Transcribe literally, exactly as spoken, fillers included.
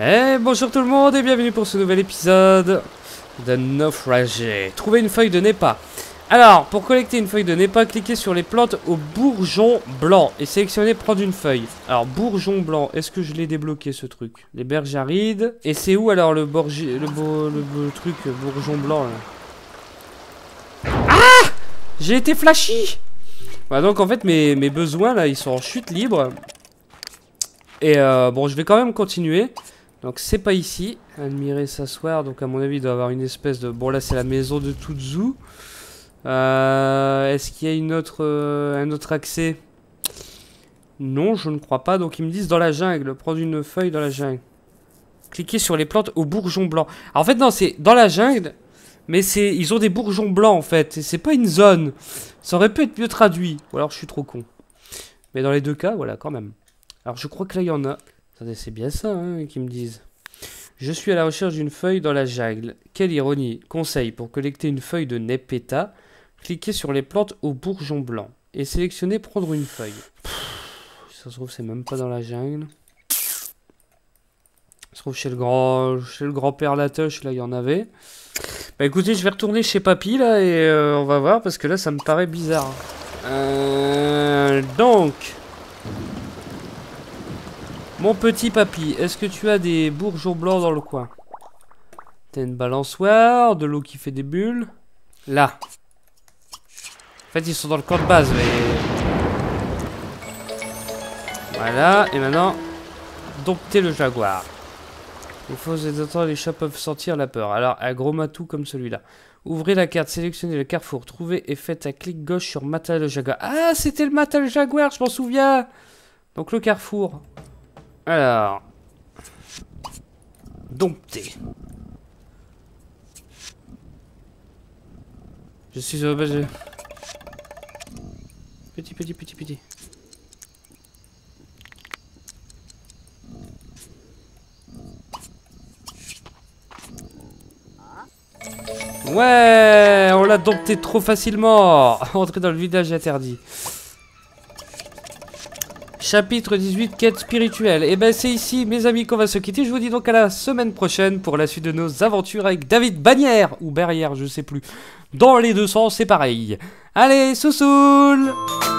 Eh bonjour tout le monde et bienvenue pour ce nouvel épisode de Naufragé. Trouver une feuille de Népa. Alors, pour collecter une feuille de Népa, cliquez sur les plantes au bourgeon blanc et sélectionnez prendre une feuille. Alors, bourgeon blanc, est-ce que je l'ai débloqué ce truc? Les berges arides. Et c'est où alors le, borgi... le, beau... le beau truc bourgeon blanc là? Ah! J'ai été flashy. Voilà, donc en fait mes, mes besoins là ils sont en chute libre. Et euh, bon je vais quand même continuer. Donc c'est pas ici. Admirer s'asseoir. Donc à mon avis il doit y avoir une espèce de... Bon là c'est la maison de Tuzu. Euh, Est-ce qu'il y a une autre, euh, un autre accès? Non je ne crois pas. Donc ils me disent dans la jungle. Prendre une feuille dans la jungle. Cliquez sur les plantes au bourgeon blanc. Alors, en fait non c'est dans la jungle. Mais c'est, ils ont des bourgeons blancs en fait. C'est pas une zone. Ça aurait pu être mieux traduit. Ou alors je suis trop con. Mais dans les deux cas, voilà, quand même. Alors je crois que là il y en a. Attendez, c'est bien ça hein, qu'ils me disent. Je suis à la recherche d'une feuille dans la jungle. Quelle ironie. Conseil pour collecter une feuille de Nepeta. Cliquez sur les plantes au bourgeon blanc. Et sélectionnez prendre une feuille. Pff, ça se trouve, c'est même pas dans la jungle. Ça se trouve chez le grand, chez le grand-père Latoche, là il y en avait. Bah écoutez, je vais retourner chez Papy là et euh, on va voir parce que là ça me paraît bizarre. Euh, donc, mon petit Papy, est-ce que tu as des bourgeons blancs dans le coin? T'as une balançoire, de l'eau qui fait des bulles. Là. En fait, ils sont dans le camp de base, mais... Voilà, et maintenant, dompter le jaguar. Les fausses et les chats peuvent sentir la peur. Alors, un gros matou comme celui-là. Ouvrez la carte, sélectionnez le carrefour, trouvez et faites un clic gauche sur Mata le jaguar. Ah, c'était le Mata le jaguar, je m'en souviens. Donc, le carrefour. Alors. Dompter. Je suis au bas. Petit, petit, petit, petit. Ouais, on l'a dompté trop facilement. Entrer dans le village interdit. Chapitre dix-huit, quête spirituelle. Et ben c'est ici, mes amis, qu'on va se quitter. Je vous dis donc à la semaine prochaine pour la suite de nos aventures avec David Bannière. Ou Barrière, je sais plus. Dans les deux sens, c'est pareil. Allez, sous-soul!